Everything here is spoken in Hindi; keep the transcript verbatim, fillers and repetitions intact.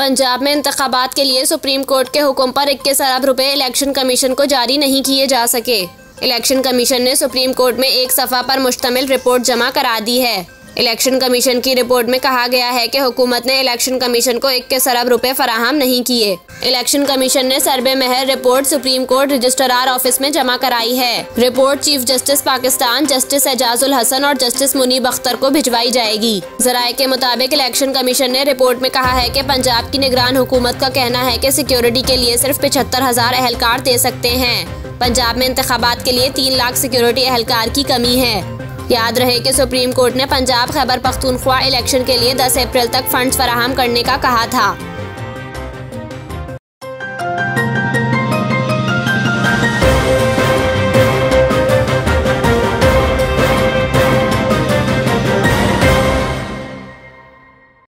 पंजाब में इंतखाबात के लिए सुप्रीम कोर्ट के हुक्म पर इक्कीस अरब रुपए इलेक्शन कमीशन को जारी नहीं किए जा सके। इलेक्शन कमीशन ने सुप्रीम कोर्ट में एक सफ़ा पर मुश्तमिल रिपोर्ट जमा करा दी है। इलेक्शन कमीशन की रिपोर्ट में कहा गया है कि हुकूमत ने इलेक्शन कमीशन को इक्कीस अरब रुपए फराहम नहीं किए। इलेक्शन कमीशन ने सर्वे महर report supreme court registrar office में जमा कराई है। Report chief justice Pakistan justice Ejazul Hasan और जस्टिस मुनीब अख्तर को भिजवाई जाएगी। जराये के मुताबिक इलेक्शन कमीशन ने रिपोर्ट में कहा है कि पंजाब की निगरान हुकूमत का कहना है कि सिक्योरिटी के लिए सिर्फ पिछहत्तर हजार अहलकार दे सकते हैं। पंजाब में इंतखाबात के लिए तीन लाख सिक्योरिटी अहलकार की कमी है। याद रहे कि सुप्रीम कोर्ट ने पंजाब खैबर पख्तूनख्वा इलेक्शन के लिए दस अप्रैल तक फंड्स फराहम करने का कहा था।